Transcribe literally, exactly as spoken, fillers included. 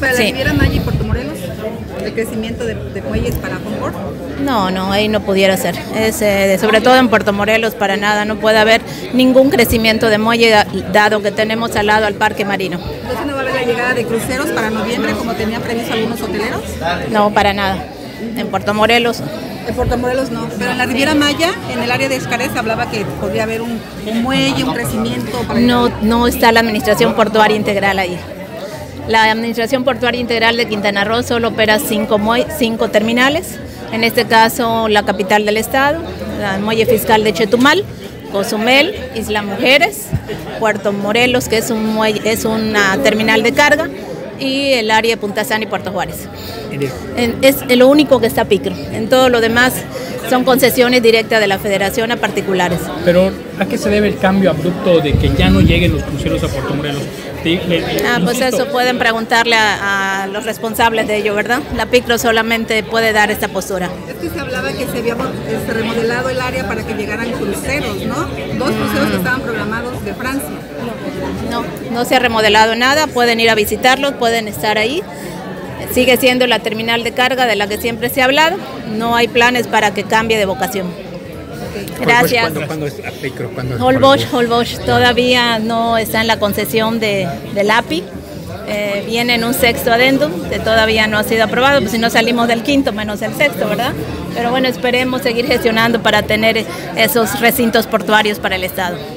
para la Sí. Riviera Maya y Puerto Morelos, el crecimiento de, de muelles para Concord. No, no, ahí no pudiera ser. Es, eh, sobre todo en Puerto Morelos, para nada, no puede haber ningún crecimiento de muelle, dado que tenemos al lado al Parque Marino. Entonces no va a haber la llegada de cruceros para noviembre, como tenían previsto algunos hoteleros. No, para nada. En Puerto Morelos. En Puerto Morelos no, pero en la Riviera Maya, en el área de Xcaret, hablaba que podría haber un, un muelle, un crecimiento. Para No, no está la Administración Portuaria Integral ahí. La Administración Portuaria Integral de Quintana Roo solo opera cinco, mue- cinco terminales, en este caso la capital del estado, la muelle fiscal de Chetumal, Cozumel, Isla Mujeres, Puerto Morelos, que es, un muelle, es una terminal de carga, y el área de Punta Sana y Puerto Juárez. En- Es lo único que está Picro. En todo lo demás son concesiones directas de la Federación a particulares. Pero, ¿a qué se debe el cambio abrupto de que ya no lleguen los cruceros a Puerto Morelos? Te- le- Ah, pues insisto, eso pueden preguntarle a, a los responsables de ello, ¿verdad? La Picro solamente puede dar esta postura. Es que se hablaba que se había este, remodelado el área para que llegaran cruceros, ¿no? Dos cruceros que estaban programados de Francia. No, no se ha remodelado nada, pueden ir a visitarlos, pueden estar ahí. Sigue siendo la terminal de carga de la que siempre se ha hablado. No hay planes para que cambie de vocación. Gracias. ¿Cuándo, cuándo es Picro? ¿Cuándo es Holbox, Holbox todavía no está en la concesión de, del A P I. Eh, viene en un sexto adendum que todavía no ha sido aprobado, pues si no salimos del quinto menos el sexto, ¿verdad? Pero bueno, esperemos seguir gestionando para tener esos recintos portuarios para el Estado.